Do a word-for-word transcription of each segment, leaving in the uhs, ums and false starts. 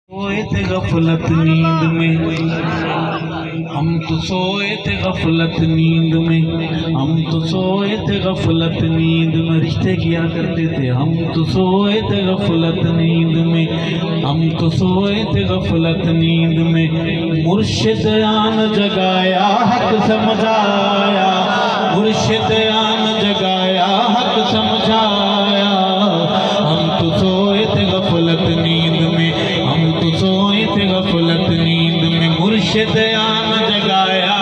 سوئے تھے غفلت نیند میں، ہم تو سوئے تھے غفلت نیند میں، ہم تو سوئے تھے غفلت نیند میں، رشتے کیا کرتے تھے، ہم تو سوئے تھے غفلت نیند میں، ہم تو سوئے تھے غفلت نیند میں، مرشد آن جگایا حق سمجھایا، مرشد آن جگایا حق سمجھایا، ہم تو سوئے تھے غفلت نیند میں، ہم تو سوئے تھے غفلت نیند میں، مرشد آن جگایا،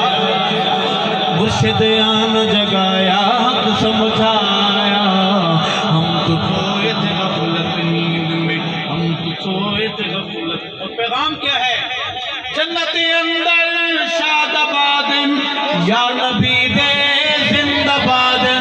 مرشد آن جگایا حق سمجھایا، ہم تو سوئے تھے غفلت نیند میں، ہم تو سوئے تھے غفلت۔ اور پیغام کیا ہے؟ جنت اندر شاد آبادن یا نبی دے زندہ بادن،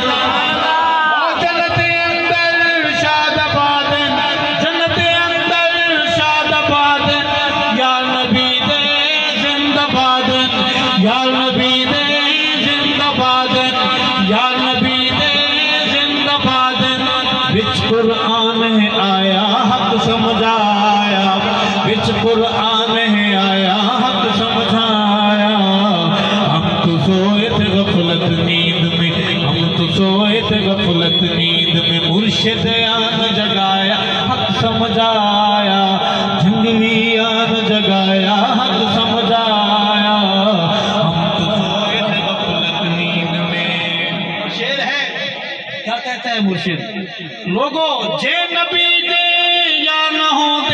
جنت اندر شاد آبادن، جنت اندر شاد آبادن، یا نبی دے زندہ بادن، یا نبی دے زندہ بادن، یا نبی دے زندہ بادن، وچ قرآن ہے آیا حق سمجھایا، وچ قرآن ہے آیا حق سمجھایا، ہم تو سوئے تھے غفلت نیند میں، ہم تو سوئے تھے غفلت نیند میں، مرشد آن جگایا حق سمجھایا، جھنگوی آن جگایا حق سمجھایا، ہم تو سوئے تھے غفلت نیند میں۔ شعر ہے، کیا کہتا ہے مرشد؟ لوگو جے نبی دے یا نہ ہوں دے،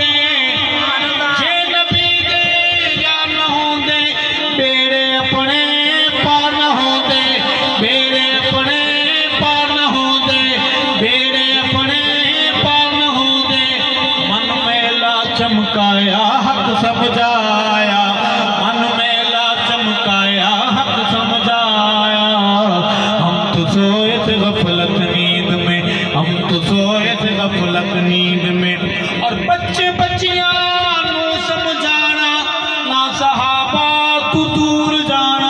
جے نبی دے یا نہ ہوں دے، بیڑے اپنے پار نہ ہوں دے، بیڑے اپنے پار نہ ہوں دے، بیڑے اپنے پار نہ ہوں دے، من میلا چمکایا حق سمجھایا، من میلا چمکایا حق سمجھایا، ہم تو سوئے تھے غفلت نیند میں، ہم تو سوئے تھے غفلت نیند میں، اور بچے بچیاں نو سمجھانا، نہ صحابہ تو دور جانا،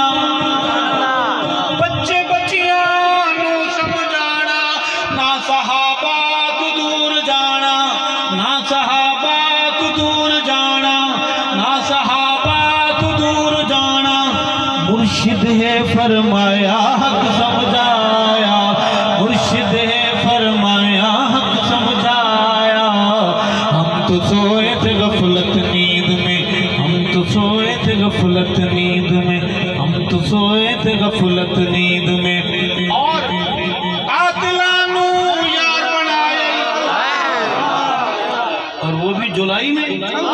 بچے بچیاں نو سمجھانا، نہ صحابہ تو دور جانا، نہ صحابہ تو دور جانا، نہ صحابہ تو دور جانا، مرشد ہے فرمایا حق سمجھایا، مرشد ہے فرمایا حق سمجھایا، ہم تو سوئے تھے غفلت نیند میں، ہم تو سوئے تھے غفلت نیند میں، ہم تو سوئے تھے غفلت نیند میں، اور قاتلانو یار بنائے، اور وہ بھی جولائی میں،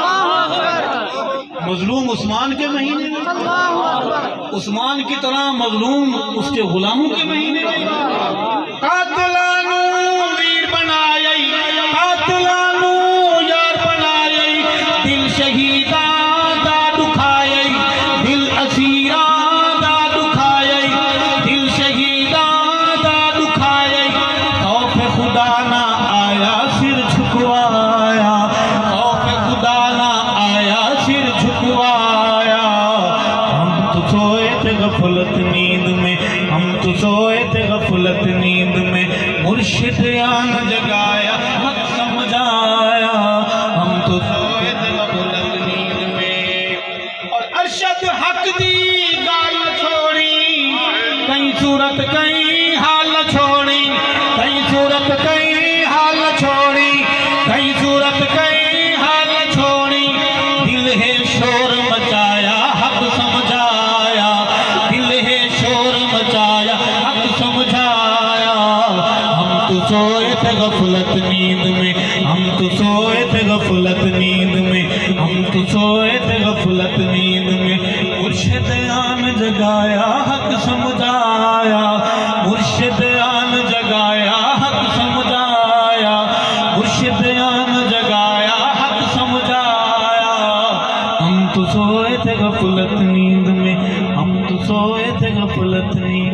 مظلوم عثمان کے مہینے میں، عثمان کی طرح مظلوم اس کے غلاموں کے مہینے میں، قاتلانو ویر بنائے، قاتلانو یار بنائے، دل شہیدان دا دکھائے، دل اسیران دا دکھائے، دل شہیدان دا دکھائے، خوف خدا نہ آیا سر جھکوایا، خوف خدا نہ آیا سر جھکوایا، ہم تو سوئے تھے غفلت نیند میں، ہم تو سوئے تھے غفلت نیند میں، مرشد آن جگایا حق سمجھایا، ہم تو سوئے تھے غفلت نیند میں، اور ارشد حق دی گال چھوڑی، کئی صورت کئی حال چھوڑی، کئی صورت کئی حال چھوڑی، کئی صورت کئی حال چھوڑی، دل ہے شور مچایا حق سمجھایا، دل ہے شور مچایا حق سمجھایا، ہم تو سوئے تھے غفلت نیند میں، ہم تو سوئے تھے غفلت نیند میں، ہم تو سوئے تھے غفلت نیند میں، مرشد آن جگایا حق سمجھایا، مرشد آن جگایا حق سمجھایا، مرشد آن جگایا حق سمجھایا، ہم تو سوئے تھے غفلت نیند میں، ہم تو سوئے تھے غفلت نیند